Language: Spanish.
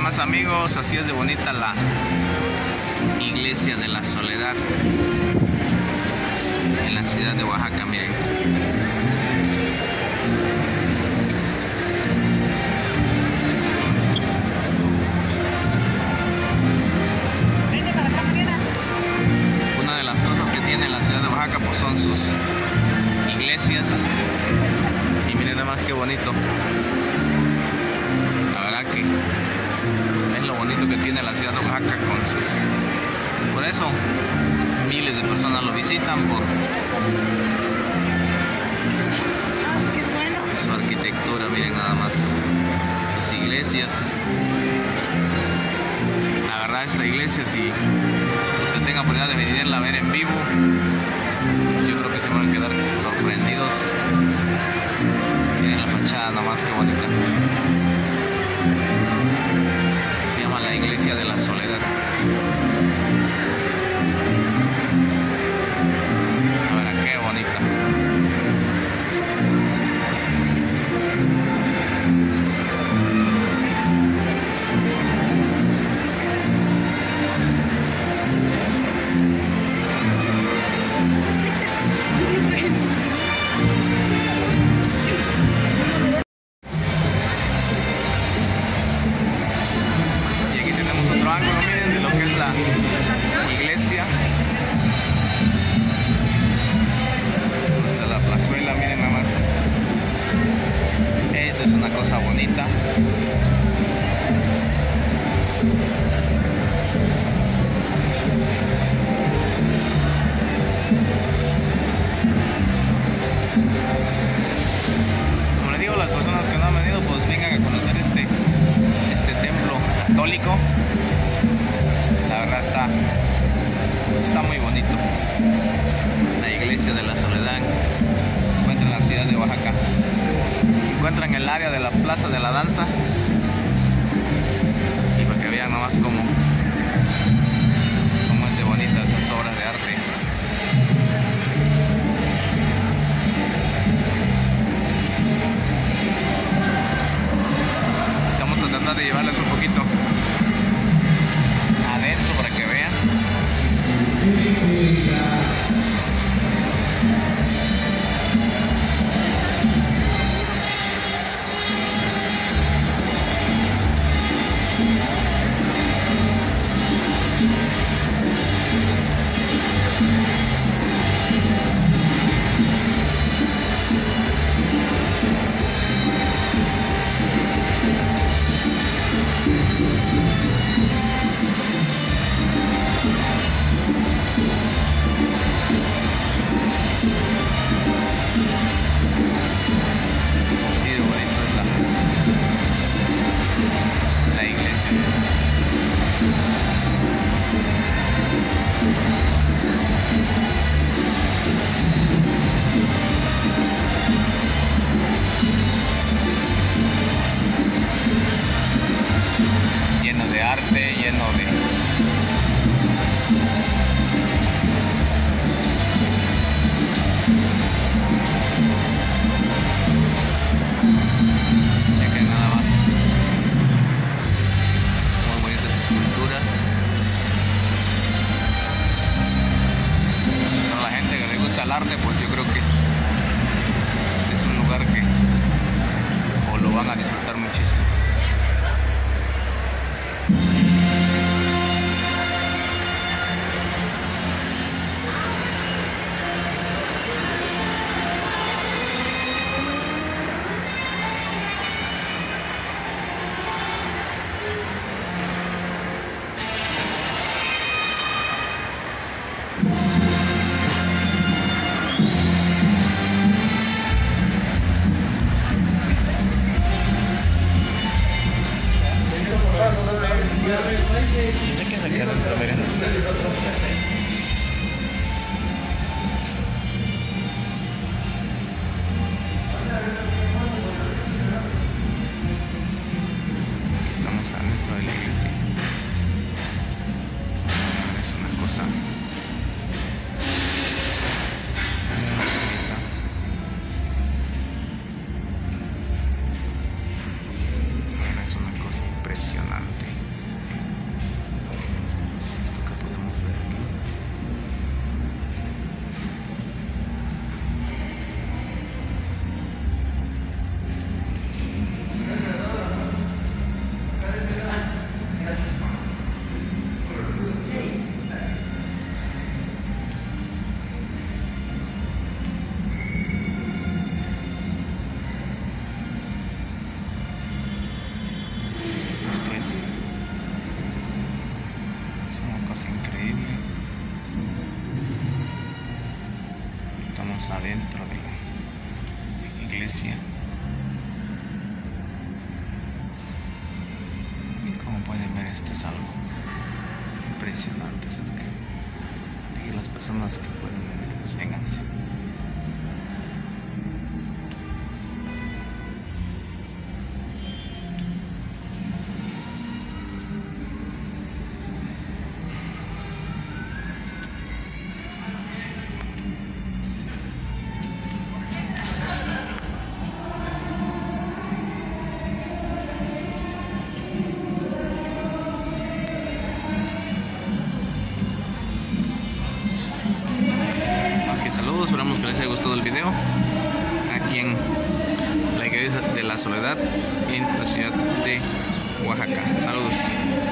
más amigos, así es de bonita la iglesia de la Soledad en la ciudad de Oaxaca, miren. Una de las cosas que tiene la ciudad de Oaxaca pues son sus iglesias, y miren nada más qué bonito. La verdad que es lo bonito que tiene la ciudad de Oaxaca con sus... Por eso miles de personas lo visitan por su arquitectura, miren nada más, sus iglesias. La verdad, esta iglesia, si los que tengan oportunidad de venirla a ver en vivo, yo creo que se van a quedar sorprendidos. Miren la fachada nomás, qué bonita. Se llama la iglesia de la Soledad. A ver, qué bonita. Ángulo, miren, de lo que es la iglesia. Está la plazuela, miren nada más. Esto es una cosa bonita. Como les digo, las personas que no han venido, pues vengan a conocer este templo católico. La verdad está muy bonito. La iglesia de la Soledad se encuentra en la ciudad de Oaxaca. Se encuentra en el área de la Plaza de la Danza. Y para que vean nomás cómo es de bonitas esas obras de arte. Vamos a tratar de llevarles un poquito adentro para que vean. Lleno de arte, lleno de... Chequen nada más. Muy bonitas esculturas. Para la gente que le gusta el arte, pues yo creo que es un lugar que lo van a disfrutar muchísimo. Como pueden ver, esto es algo impresionante. Es que las personas que pueden venir, pues vénganse. Saludos, esperamos que les haya gustado el video aquí en la iglesia de la Soledad en la ciudad de Oaxaca. Saludos.